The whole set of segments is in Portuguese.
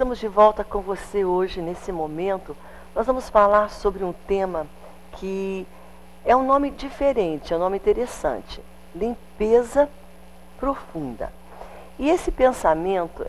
estamos de volta com você hoje, nesse momento. Nós vamos falar sobre um tema que é um nome diferente, é um nome interessante. Limpeza profunda. E esse pensamento,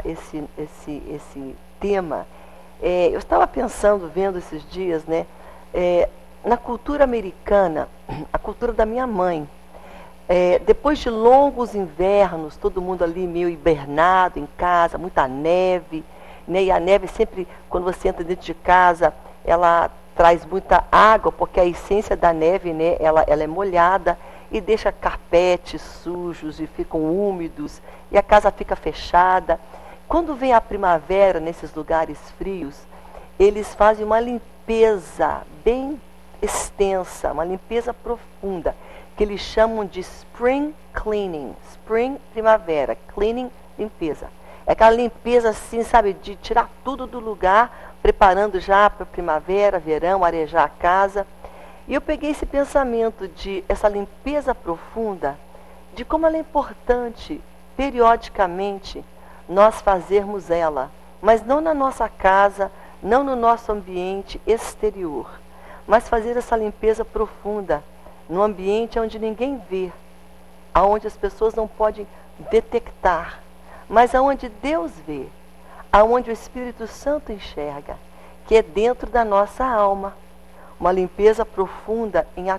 esse tema, eu estava pensando, vendo esses dias, né, na cultura americana, a cultura da minha mãe. Depois de longos invernos, todo mundo ali meio hibernado em casa, muita neve, né? E a neve sempre, quando você entra dentro de casa, ela traz muita água, porque a essência da neve, né, ela é molhada e deixa carpetes sujos e ficam úmidos, e a casa fica fechada. Quando vem a primavera nesses lugares frios, eles fazem uma limpeza bem extensa, uma limpeza profunda, que eles chamam de spring cleaning. Spring, primavera, cleaning, limpeza. É aquela limpeza assim, sabe, de tirar tudo do lugar, preparando já para primavera, verão, arejar a casa. E eu peguei esse pensamento de essa limpeza profunda, de como ela é importante, periodicamente, nós fazermos ela, mas não na nossa casa, não no nosso ambiente exterior, mas fazer essa limpeza profunda, num ambiente onde ninguém vê, aonde as pessoas não podem detectar, mas aonde Deus vê, aonde o Espírito Santo enxerga, que é dentro da nossa alma. Uma limpeza profunda em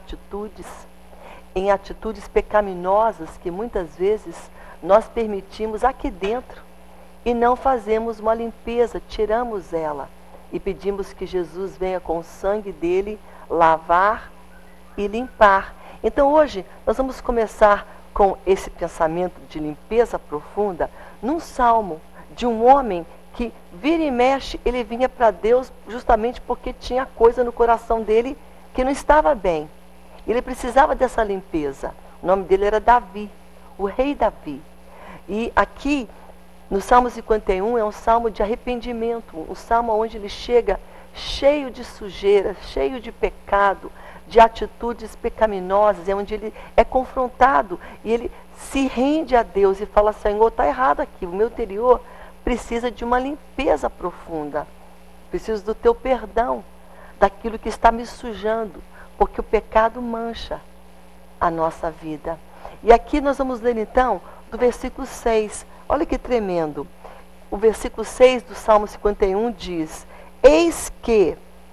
atitudes pecaminosas que muitas vezes nós permitimos aqui dentro e não fazemos uma limpeza, tiramos ela e pedimos que Jesus venha com o sangue dele lavar e limpar. Então hoje nós vamos começar com esse pensamento de limpeza profunda num salmo de um homem que vira e mexe, ele vinha para Deus justamente porque tinha coisa no coração dele que não estava bem. Ele precisava dessa limpeza. O nome dele era Davi, o rei Davi. E aqui no Salmo 51 é um salmo de arrependimento, um salmo onde ele chega cheio de sujeira, cheio de pecado, de atitudes pecaminosas, é onde ele é confrontado e ele se rende a Deus e fala: Senhor, está errado aqui, o meu interior precisa de uma limpeza profunda, preciso do teu perdão, daquilo que está me sujando, porque o pecado mancha a nossa vida. E aqui nós vamos ler então do versículo 6, olha que tremendo, o versículo 6 do Salmo 51 diz: eis que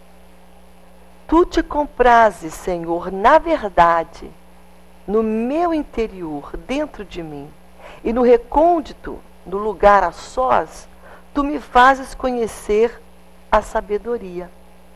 tu te comprases, Senhor, na verdade, no meu interior, dentro de mim, e no recôndito, no lugar a sós, tu me fazes conhecer a sabedoria.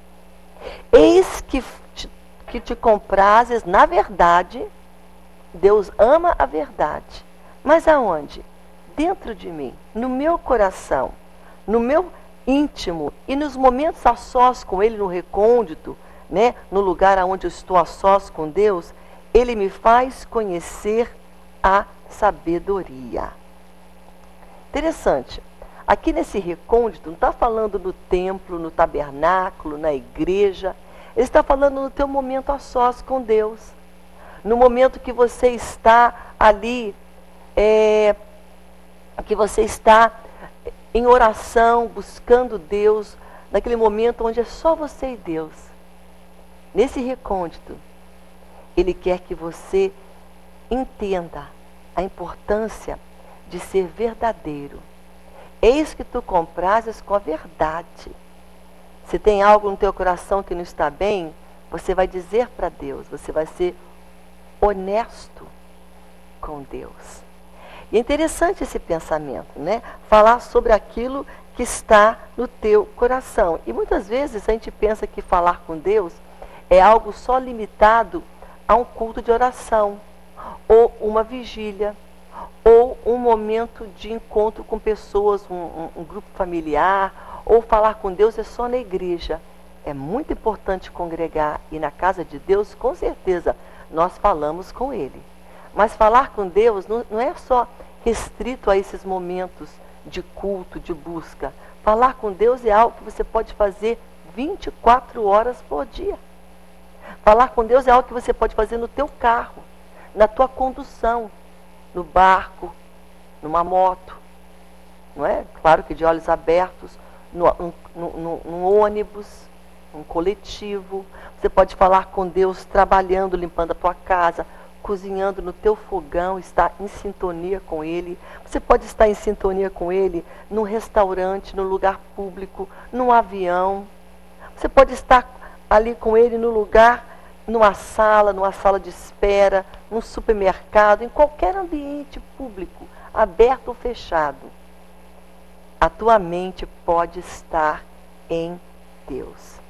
Eis que te comprases, na verdade, Deus ama a verdade. Mas aonde? Dentro de mim, no meu coração, no meu íntimo, e nos momentos a sós com Ele, no recôndito, né, no lugar onde eu estou a sós com Deus, Ele me faz conhecer a sabedoria. Interessante. Aqui nesse recôndito, não está falando no templo, no tabernáculo, na igreja. Ele está falando no teu momento a sós com Deus. No momento que você está ali, que você está em oração, buscando Deus, naquele momento onde é só você e Deus. Nesse recôndito, Ele quer que você entenda a importância de ser verdadeiro. Eis que tu comprases com a verdade. Se tem algo no teu coração que não está bem, você vai dizer para Deus, você vai ser honesto com Deus. E é interessante esse pensamento, né? Falar sobre aquilo que está no teu coração. E muitas vezes a gente pensa que falar com Deus é algo só limitado a um culto de oração, ou uma vigília, ou um momento de encontro com pessoas, um grupo familiar, ou falar com Deus é só na igreja. É muito importante congregar, e na casa de Deus, com certeza, nós falamos com Ele. Mas falar com Deus não é só restrito a esses momentos de culto, de busca. Falar com Deus é algo que você pode fazer 24 horas por dia. Falar com Deus é algo que você pode fazer no teu carro, na tua condução, no barco, numa moto, não é? Claro que de olhos abertos, num ônibus, num coletivo. Você pode falar com Deus trabalhando, limpando a tua casa, cozinhando no teu fogão, estar em sintonia com Ele. Você pode estar em sintonia com Ele num restaurante, num lugar público, num avião. Você pode estar ali com Ele no lugar, numa sala de espera, num supermercado, em qualquer ambiente público, aberto ou fechado. A tua mente pode estar em Deus.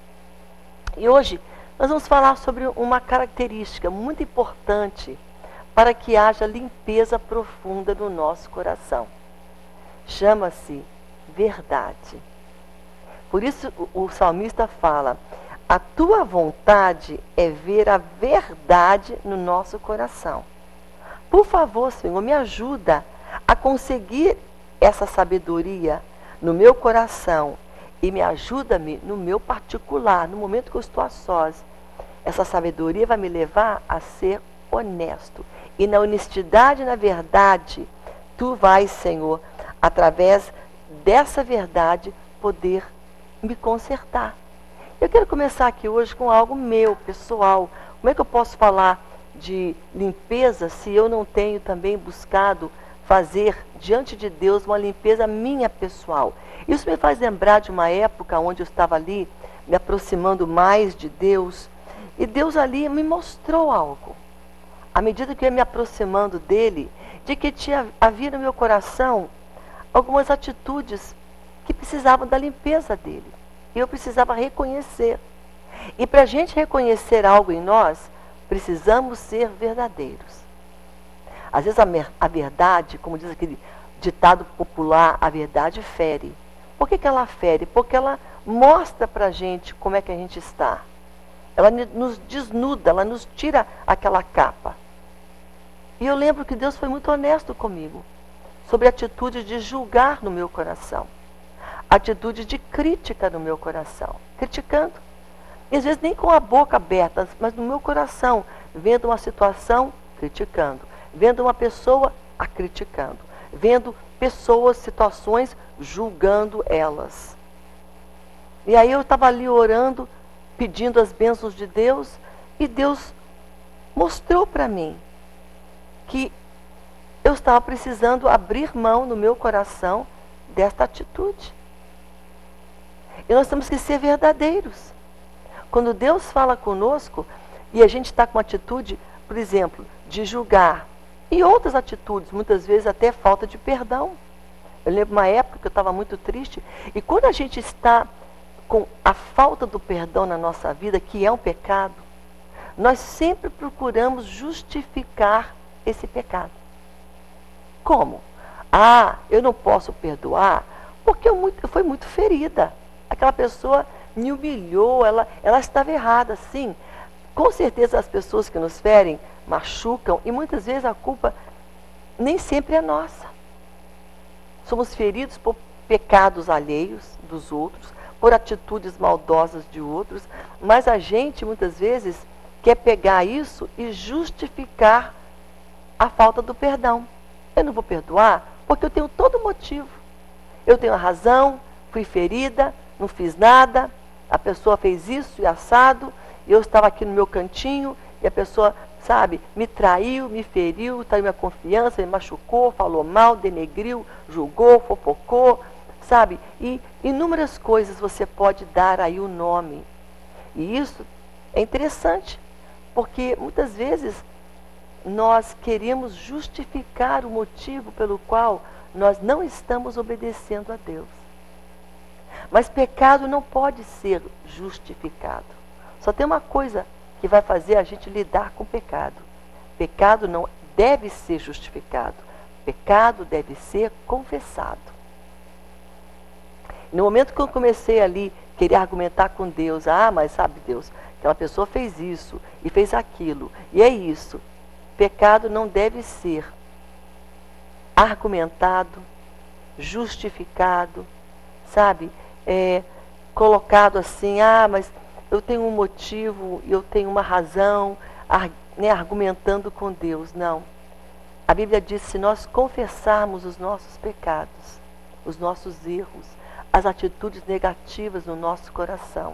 E hoje nós vamos falar sobre uma característica muito importante para que haja limpeza profunda no nosso coração. Chama-se verdade. Por isso o salmista fala: a tua vontade é ver a verdade no nosso coração. Por favor, Senhor, me ajuda a conseguir essa sabedoria no meu coração e me ajuda-me no meu particular, no momento que eu estou a sós. Essa sabedoria vai me levar a ser honesto. E na honestidade e na verdade, tu vais, Senhor, através dessa verdade, poder me consertar. Eu quero começar aqui hoje com algo meu, pessoal. Como é que eu posso falar de limpeza se eu não tenho também buscado fazer diante de Deus uma limpeza minha pessoal? Isso me faz lembrar de uma época onde eu estava ali me aproximando mais de Deus, e Deus ali me mostrou algo. À medida que eu ia me aproximando dele, de que havia no meu coração algumas atitudes que precisavam da limpeza dele. E eu precisava reconhecer. E para a gente reconhecer algo em nós, precisamos ser verdadeiros. Às vezes a verdade, como diz aquele ditado popular, a verdade fere. Por que ela fere? Porque ela mostra para a gente como é que a gente está. Ela nos desnuda, ela nos tira aquela capa. E eu lembro que Deus foi muito honesto comigo sobre a atitude de julgar no meu coração. Atitude de crítica no meu coração. Criticando. E às vezes nem com a boca aberta, mas no meu coração, vendo uma situação, criticando. Vendo uma pessoa, a criticando. Vendo pessoas, situações, julgando elas. E aí eu estava ali orando, pedindo as bênçãos de Deus, e Deus mostrou para mim que eu estava precisando abrir mão no meu coração desta atitude. E nós temos que ser verdadeiros. Quando Deus fala conosco e a gente está com uma atitude, por exemplo, de julgar, e outras atitudes, muitas vezes até falta de perdão. Eu lembro uma época que eu estava muito triste, e quando a gente está com a falta do perdão na nossa vida, que é um pecado, nós sempre procuramos justificar esse pecado. Como? Ah, eu não posso perdoar porque eu fui muito ferida. Aquela pessoa me humilhou, ela estava errada, sim. Com certeza as pessoas que nos ferem machucam, e muitas vezes a culpa nem sempre é nossa. Somos feridos por pecados alheios dos outros, por atitudes maldosas de outros, mas a gente muitas vezes quer pegar isso e justificar a falta do perdão. Eu não vou perdoar porque eu tenho todo motivo. Eu tenho a razão, fui ferida, não fiz nada, a pessoa fez isso e assado, eu estava aqui no meu cantinho e a pessoa, sabe, me traiu, me feriu, traiu minha confiança, me machucou, falou mal, denegriu, julgou, fofocou, sabe? E inúmeras coisas você pode dar aí o nome. E isso é interessante, porque muitas vezes nós queremos justificar o motivo pelo qual nós não estamos obedecendo a Deus. Mas pecado não pode ser justificado. Só tem uma coisa que vai fazer a gente lidar com pecado. Pecado não deve ser justificado. Pecado deve ser confessado. No momento que eu comecei ali querer argumentar com Deus, mas sabe Deus, aquela pessoa fez isso e fez aquilo, e é isso. Pecado não deve ser argumentado, justificado, sabe? Colocado assim, mas eu tenho um motivo, eu tenho uma razão, argumentando com Deus. Não. A Bíblia diz, se nós confessarmos os nossos pecados, os nossos erros, as atitudes negativas no nosso coração.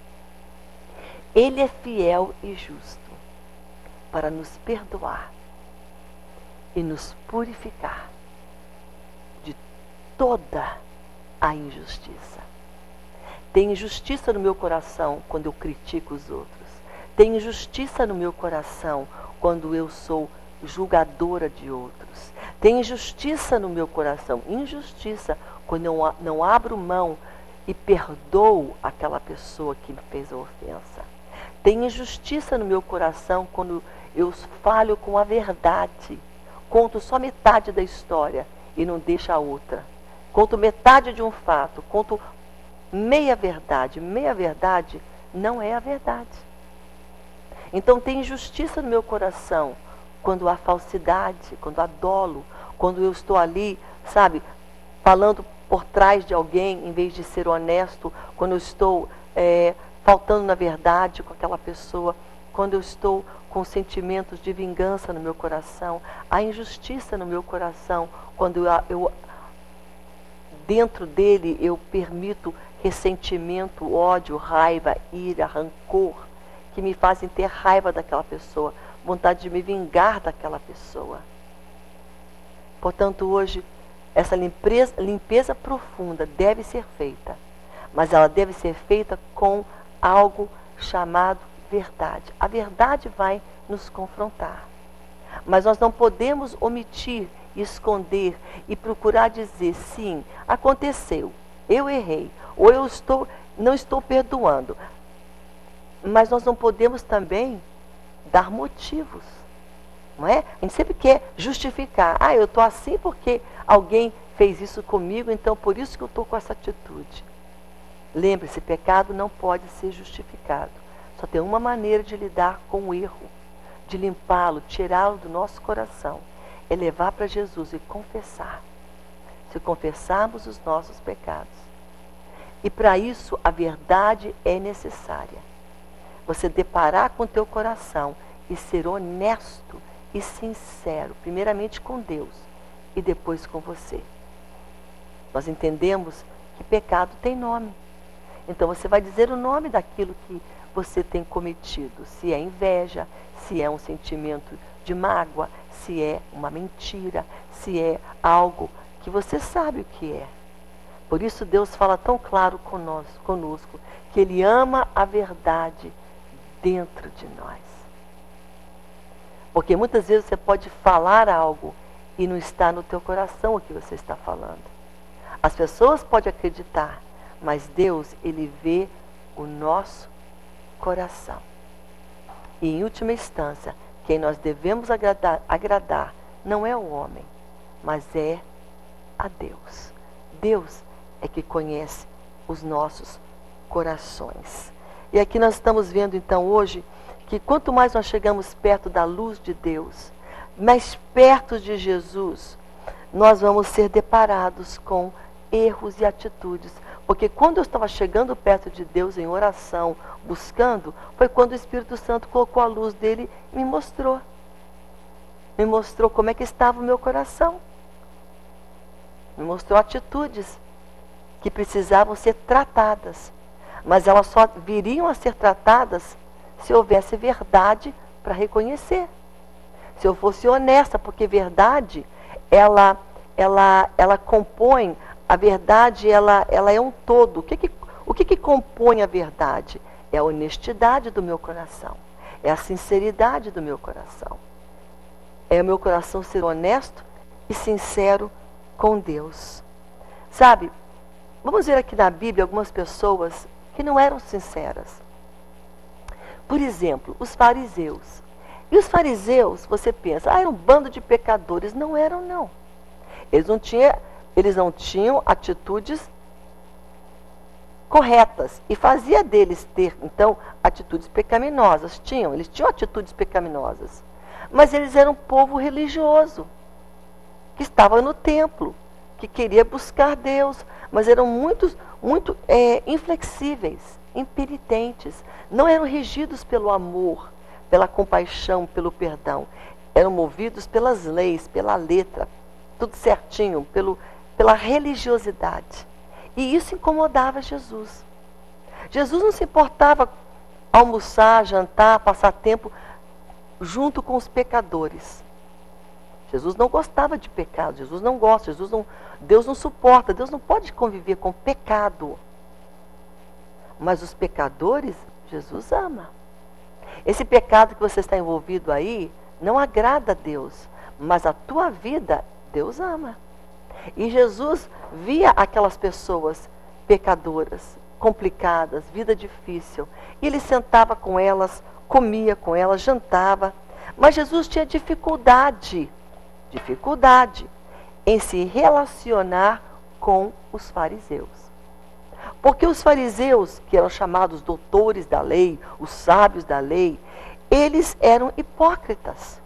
Ele é fiel e justo para nos perdoar e nos purificar de toda a injustiça. Tem injustiça no meu coração quando eu critico os outros. Tem injustiça no meu coração quando eu sou julgadora de outros. Tem injustiça no meu coração, injustiça quando eu não abro mão e perdoo aquela pessoa que me fez a ofensa. Tem injustiça no meu coração quando eu falho com a verdade. Conto só metade da história e não deixo a outra. Conto metade de um fato, conto meia verdade. Meia verdade não é a verdade. Então tem injustiça no meu coração quando há falsidade, quando há dolo, quando eu estou ali, sabe, falando por trás de alguém em vez de ser honesto, quando eu estou faltando na verdade com aquela pessoa, quando eu estou com sentimentos de vingança no meu coração, há injustiça no meu coração, quando eu dentro dele eu permito ressentimento, ódio, raiva, ira, rancor, que me fazem ter raiva daquela pessoa, vontade de me vingar daquela pessoa. Portanto, hoje, essa limpeza profunda deve ser feita, mas ela deve ser feita com algo chamado verdade. A verdade vai nos confrontar, mas nós não podemos omitir, esconder e procurar dizer, sim, aconteceu, eu errei, ou eu não estou perdoando. Mas nós não podemos também dar motivos, não é? A gente sempre quer justificar. Ah, eu estou assim porque alguém fez isso comigo, então por isso que eu estou com essa atitude. Lembre-se, pecado não pode ser justificado. Só tem uma maneira de lidar com o erro, de limpá-lo, tirá-lo do nosso coração. É levar para Jesus e confessar. Se confessarmos os nossos pecados. E para isso a verdade é necessária. Você deparar com o teu coração e ser honesto e sincero, primeiramente com Deus e depois com você. Nós entendemos que pecado tem nome. Então você vai dizer o nome daquilo que você tem cometido. Se é inveja, se é um sentimento de mágoa, se é uma mentira, se é algo que você sabe o que é. Por isso Deus fala tão claro conosco, que Ele ama a verdade dentro de nós. Porque muitas vezes você pode falar algo e não está no teu coração o que você está falando. As pessoas podem acreditar, mas Deus, Ele vê o nosso coração. E em última instância, quem nós devemos agradar não é o homem, mas é a Deus. Deus é que conhece os nossos corações. E aqui nós estamos vendo então hoje que quanto mais nós chegamos perto da luz de Deus, mais perto de Jesus, nós vamos ser deparados com erros e atitudes. Porque quando eu estava chegando perto de Deus em oração, buscando, foi quando o Espírito Santo colocou a luz dele e me mostrou. Me mostrou como é que estava o meu coração. Me mostrou atitudes que precisavam ser tratadas. Mas elas só viriam a ser tratadas se houvesse verdade para reconhecer. Se eu fosse honesta, porque verdade, ela compõe, a verdade, ela é um todo. O que compõe a verdade? É a honestidade do meu coração. É a sinceridade do meu coração. É o meu coração ser honesto e sincero com Deus. Sabe, vamos ver aqui na Bíblia algumas pessoas que não eram sinceras. Por exemplo, os fariseus. E os fariseus, você pensa, era um bando de pecadores. Não eram, não. Eles não tinham atitudes corretas. E fazia deles ter, então, atitudes pecaminosas. Eles tinham atitudes pecaminosas. Mas eles eram um povo religioso, que estava no templo, que queria buscar Deus, mas eram muito inflexíveis, impenitentes. Não eram regidos pelo amor, pela compaixão, pelo perdão. Eram movidos pelas leis, pela letra, tudo certinho, pela religiosidade. E isso incomodava Jesus. Jesus não se importava almoçar, jantar, passar tempo junto com os pecadores. Jesus não gostava de pecado, Jesus não gosta, Deus não suporta, Deus não pode conviver com pecado. Mas os pecadores, Jesus ama. Esse pecado que você está envolvido aí, não agrada a Deus, mas a tua vida, Deus ama. E Jesus via aquelas pessoas pecadoras, complicadas, vida difícil. E ele sentava com elas, comia com elas, jantava. Mas Jesus tinha dificuldade em se relacionar com os fariseus. Porque os fariseus, que eram chamados doutores da lei, os sábios da lei, eles eram hipócritas.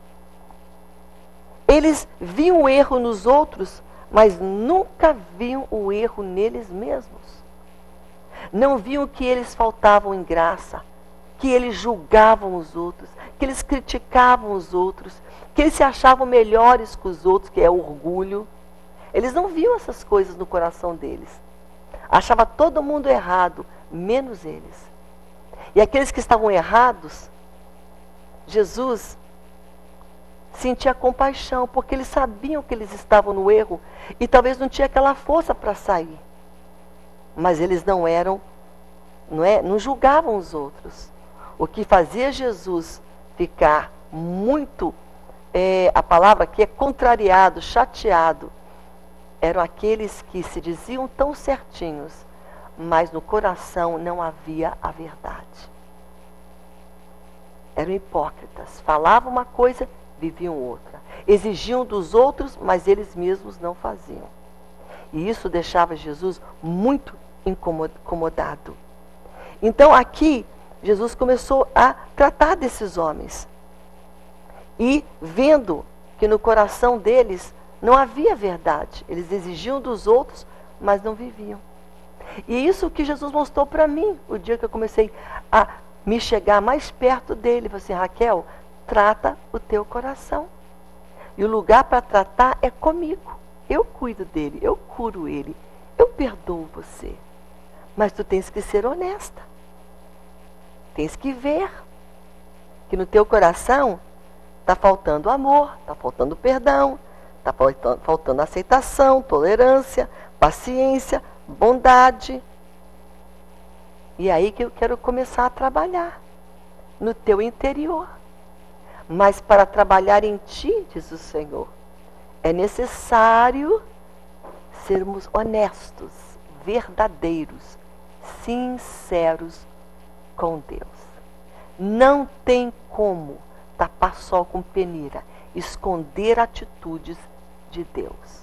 Eles viam o erro nos outros, mas nunca viam o erro neles mesmos. Não viam que eles faltavam em graça, que eles julgavam os outros, que eles criticavam os outros, que eles se achavam melhores que os outros, que é orgulho. Eles não viam essas coisas no coração deles. Achava todo mundo errado, menos eles. E aqueles que estavam errados, Jesus sentia compaixão, porque eles sabiam que eles estavam no erro e talvez não tinha aquela força para sair. Mas eles não julgavam os outros. O que fazia Jesus ficar muito, a palavra aqui é contrariado, chateado, eram aqueles que se diziam tão certinhos, mas no coração não havia a verdade. Eram hipócritas, falavam uma coisa, viviam outra. Exigiam dos outros, mas eles mesmos não faziam. E isso deixava Jesus muito incomodado. Então aqui, Jesus começou a tratar desses homens. E vendo que no coração deles não havia verdade. Eles exigiam dos outros, mas não viviam. E isso que Jesus mostrou para mim, o dia que eu comecei a me chegar mais perto dele. Falei assim, Raquel, trata o teu coração. E o lugar para tratar é comigo. Eu cuido dele, eu curo ele, eu perdoo você. Mas tu tens que ser honesta. Tens que ver que no teu coração está faltando amor, está faltando perdão, está faltando aceitação, tolerância, paciência, bondade. E aí que eu quero começar a trabalhar no teu interior. Mas para trabalhar em ti, diz o Senhor, é necessário sermos honestos, verdadeiros, sinceros com Deus. Não tem como tapar sol com peneira, esconder atitudes de Deus.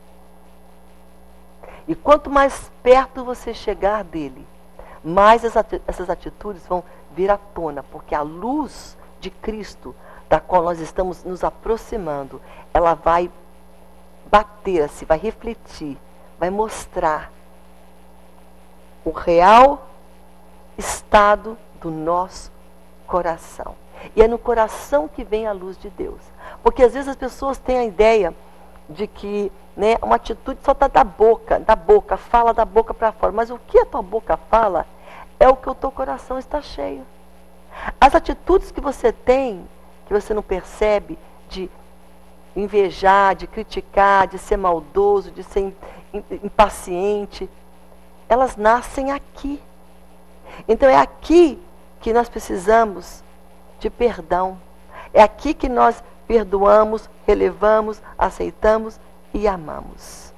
E quanto mais perto você chegar dele, mais essas atitudes vão vir à tona, porque a luz de Cristo, da qual nós estamos nos aproximando, ela vai bater, assim, vai refletir, vai mostrar o real estado do nosso coração. E é no coração que vem a luz de Deus. Porque às vezes as pessoas têm a ideia de que, né, uma atitude só está da boca, fala da boca para fora. Mas o que a tua boca fala é o que o teu coração está cheio. As atitudes que você tem, que você não percebe, de invejar, de criticar, de ser maldoso, de ser impaciente, elas nascem aqui. Então é aqui que nós precisamos de perdão. É aqui que nós perdoamos, relevamos, aceitamos e amamos.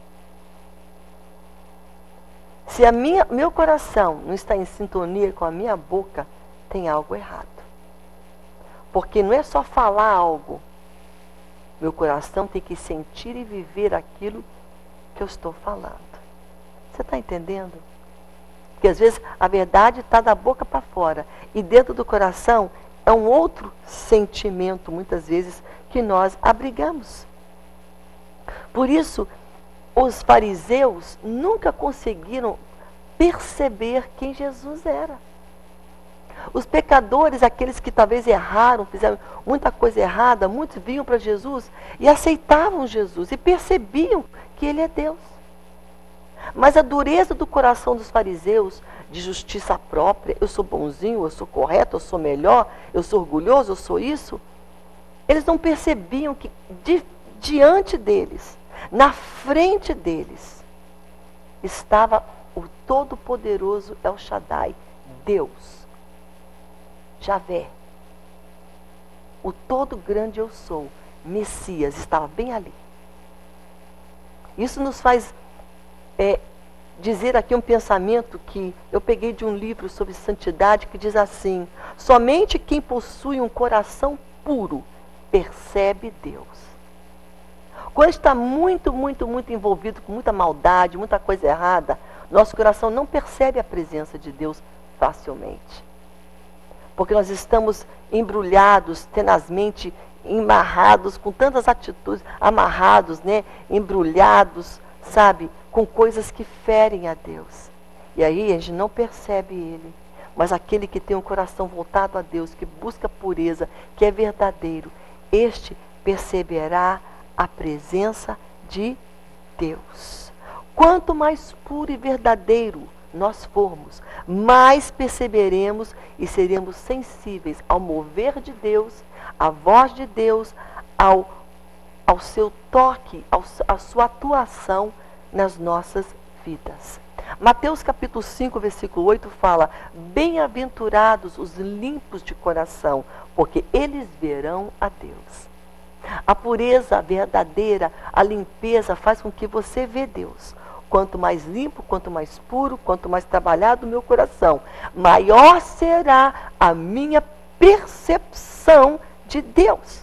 Se meu coração não está em sintonia com a minha boca, tem algo errado. Porque não é só falar algo. Meu coração tem que sentir e viver aquilo que eu estou falando. Você está entendendo? Porque às vezes a verdade está da boca para fora. E dentro do coração é um outro sentimento, muitas vezes, que nós abrigamos. Por isso, os fariseus nunca conseguiram perceber quem Jesus era. Os pecadores, aqueles que talvez erraram, fizeram muita coisa errada, muitos vinham para Jesus e aceitavam Jesus e percebiam que Ele é Deus. Mas a dureza do coração dos fariseus, de justiça própria, eu sou bonzinho, eu sou correto, eu sou melhor, eu sou orgulhoso, eu sou isso, eles não percebiam que diante deles, na frente deles, estava o Todo-Poderoso El Shaddai, Deus, Javé, o todo grande eu sou, Messias, estava bem ali. Isso nos faz dizer aqui um pensamento que eu peguei de um livro sobre santidade que diz assim: somente quem possui um coração puro percebe Deus. Quando está muito envolvido com muita maldade, muita coisa errada, nosso coração não percebe a presença de Deus facilmente. Porque nós estamos embrulhados, tenazmente amarrados, com tantas atitudes, amarrados, né? Embrulhados, sabe? Com coisas que ferem a Deus. E aí a gente não percebe Ele. Mas aquele que tem um coração voltado a Deus, que busca pureza, que é verdadeiro, este perceberá a presença de Deus. Quanto mais puro e verdadeiro nós formos, mais perceberemos e seremos sensíveis ao mover de Deus, à voz de Deus, ao seu toque, à sua atuação nas nossas vidas. Mateus capítulo 5, versículo 8 fala: bem-aventurados os limpos de coração, porque eles verão a Deus. A pureza verdadeira, a limpeza faz com que você vê Deus. Quanto mais limpo, quanto mais puro, quanto mais trabalhado o meu coração, maior será a minha percepção de Deus.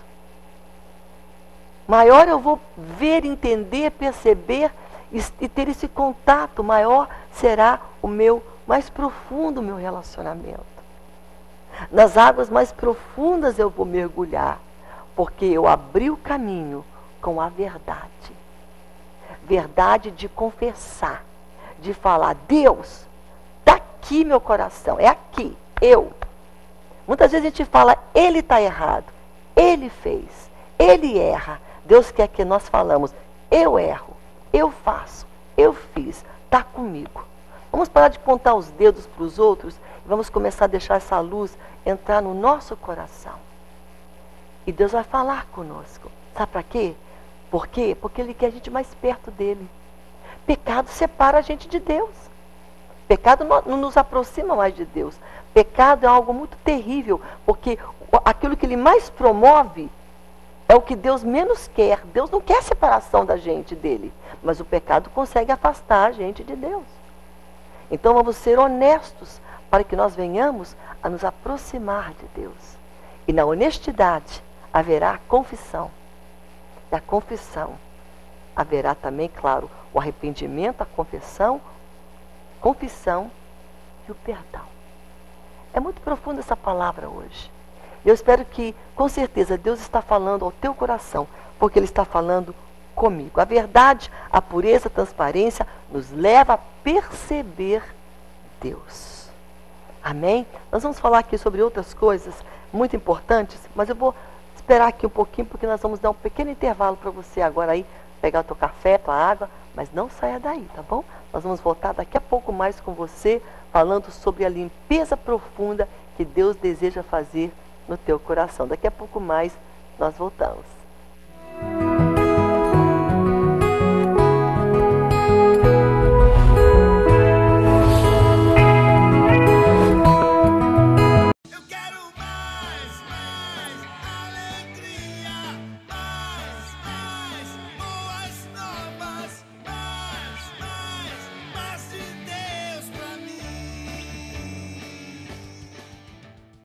Maior eu vou ver, entender, perceber e ter esse contato, maior será o meu, mais profundo o meu relacionamento. Nas águas mais profundas eu vou mergulhar, porque eu abri o caminho com a verdade. Verdade de confessar, de falar: Deus, está aqui meu coração, é aqui, eu. Muitas vezes a gente fala: Ele está errado, Ele fez, Ele erra. Deus quer que nós falamos: eu erro, eu faço, eu fiz, está comigo. Vamos parar de apontar os dedos para os outros e vamos começar a deixar essa luz entrar no nosso coração. E Deus vai falar conosco. Sabe para quê? Por quê? Porque Ele quer a gente mais perto dEle. Pecado separa a gente de Deus. Pecado não nos aproxima mais de Deus. Pecado é algo muito terrível, porque aquilo que Ele mais promove é o que Deus menos quer. Deus não quer separação da gente dEle, mas o pecado consegue afastar a gente de Deus. Então vamos ser honestos para que nós venhamos a nos aproximar de Deus. E na honestidade haverá a confissão. E a confissão haverá também, claro, o arrependimento, a confissão e o perdão. É muito profunda essa palavra hoje. Eu espero que, com certeza, Deus está falando ao teu coração, porque Ele está falando comigo. A verdade, a pureza, a transparência nos leva a perceber Deus. Amém? Nós vamos falar aqui sobre outras coisas muito importantes, mas eu vou esperar aqui um pouquinho, porque nós vamos dar um pequeno intervalo para você agora aí, pegar o teu café, tua água, mas não saia daí, tá bom? Nós vamos voltar daqui a pouco mais com você, falando sobre a limpeza profunda que Deus deseja fazer no teu coração. Daqui a pouco mais nós voltamos.